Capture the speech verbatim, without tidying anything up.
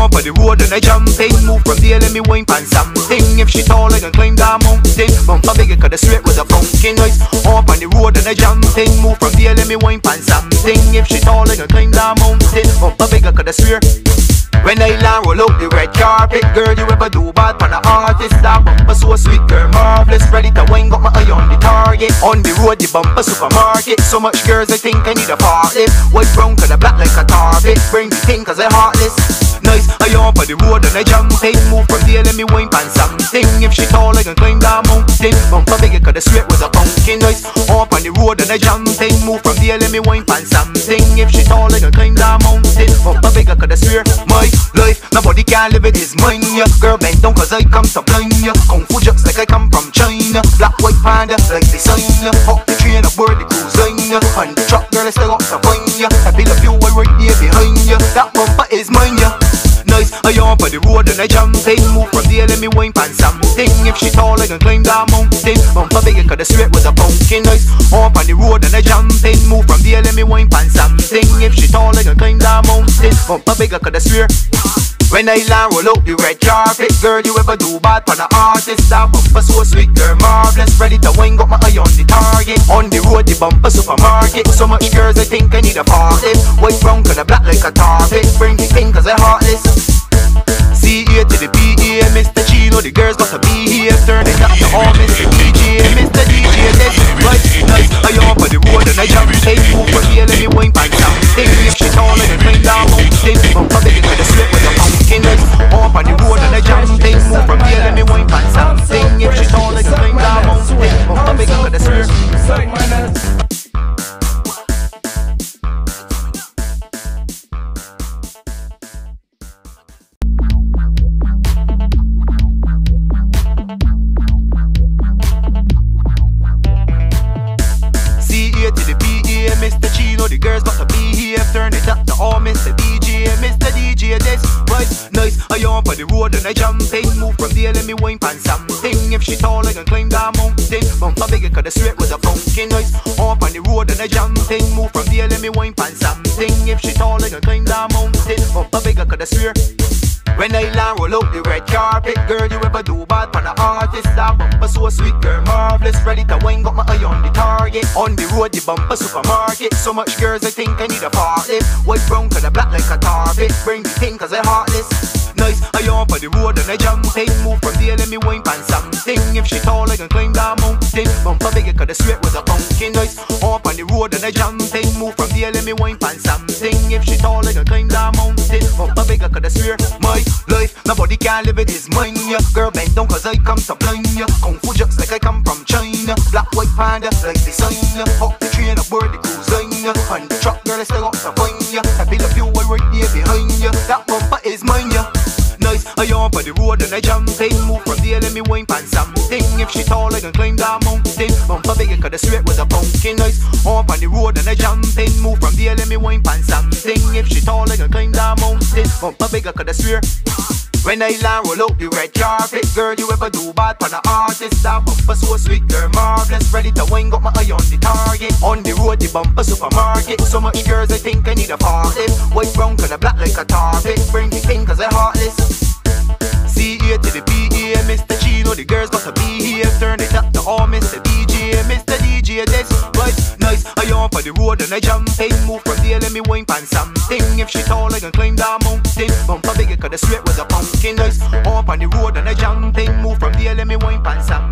on for the road and I jumping. Move from there, let me wine pan something. If she tall, I can climb that mountain. Bumper bigger, cause the straight with a funky noise. Up on the road and I jumping. Move from there, let me wine pan something. If she tall, I can climb that mountain. Bumper bigger, cause the straight. When I land, roll out the red carpet. Girl, you ever do bad for the artist? That bumper so sweet, girl, marvelous. Ready to wine, got my eye on the target. On the road, the bumper supermarket. So much girls, I think I need a part lift. White brown, cause I black like a tarbit. Bring the thing, cause I heartless. Nice, I on for the road and I jumping. Move from there, let me wine pan something. If she tall, I can climb that mountain. Bumper bigger, cause the straight was a pumpkin. Nice, up on the road and I jumping. Move from there, let me wine pan something. If she tall, I can climb that mountain. Bumper bigger, cause the straight. My life, nobody can live it, is mine, yeah. Girl, bend down cause I come to blind, yeah. Kung Fu just like I come from China. Black, white, panda, like the sign, yeah. Hop the train, aboard the cruise line, yeah. On the truck, girl, I still got to find, yeah. I feel a few I right here behind, yeah. That bumper is mine, yeah. Nice, I on for the road and I jumping. Move from there, let me wine pan something. If she tall, I can climb that mountain. Bumper bigger, cause the straight was a pumpkin. Nice, up on the road and I jumping. Move from there, let me wine pan something. If she tall, I can climb that mountain. Bumper bigger, cause the straight. When I land, roll out the red carpet. Girl, you ever do bad for the artist? That bumper so sweet, girl, marvelous. Ready to wine, got my eye on the target. On the road, the bumper supermarket. So much girls, I think I need a part lift. White brown, cause I black like a tarbit. Bring the thing, cause I heartless. C A to the P A, Mister Chino, the girls got to be here. Turn it up to all Mister D J, Mister D J, this right, nice. I on for the road and I jump. Take move from here, let me wine pan something. If she tall, I can climb down mountain. Bumper bigger, cause the slip with a pumpkin. Up on the road and I jump. Take move from here, let me wine pan something. If she tall, I can climb down mountain. Bumper bigger, cause the slip. Mister Chino, the girls got to be here. Turn it up to all Mister D J, Mister D J, this right, nice. I on for the road and I jumping. Move from there, let me wine pan something. If she tall, I can climb that mountain. Bumper bigger, cause the straight was a pumpkin. Nice, up on the road and I jumping. Move from there, let me wine pan something. If she tall, I can climb that mountain. Bumper bigger, cause the straight. When I land, roll out the red carpet. Girl, you ever do bad for the artist? That bumper so sweet, girl, marvelous. Ready to wine, got my eye on the target. On the road, the bumper supermarket. So much girls, I think I need a part lift. White brown, cause I black like a tarbit. Bring the thing, cause I heartless. Nice, I on for the road and I jumping. Move from there, let me wine pan something. If she tall, I can climb that mountain. Bumper bigger, cause the straight was a pumpkin. Nice, up on the road and I jumping. Move from there, let me wine pan something. If she tall, I can climb that mountain. Bumper bigger, cause the straight. My life, nobody can live it, is mine, yeah. Girl, bend down cause I come to blind, yeah. Kung Fu just like I come from China. Black, white, panda, like the sign, yeah. Hop the train, aboard the cruise line, yeah. On the truck, girl, I still got to find, yeah. I feel a few I right here behind, yeah. That bumper is mine, yeah. Nice, I on for the road and I jumping. Move from there, let me wine pan something. If she tall, I can climb that mountain. Bumper bigger, cause the straight was a pumpkin. Nice, up on the road and I jumping. Move from there, let me wine pan something. If she tall, I can climb that mountain. Bumper bigger, cause the straight. When I land, roll out the red carpet. Girl, you ever do bad for the artist? That bumper so sweet, girl, marvelous. Ready to wine, got my eye on the target. On the road, the bumper supermarket. So much girls, I think I need a part lift. White brown, cause I black like a tarbit. Bring the thing, cause I heartless. C A to the P A, Mister Chino, the girls got to be here. Turn it up to all Mister D J, Mister D J, this right, nice. I on for the road and I jumping. Move from there, let me wine pan something. If she tall, I can climb that mountain. Bumper bigger, cause the straight was a pumpkin. Nice, up on the road and I jumping. Move from there, let me wine pan something.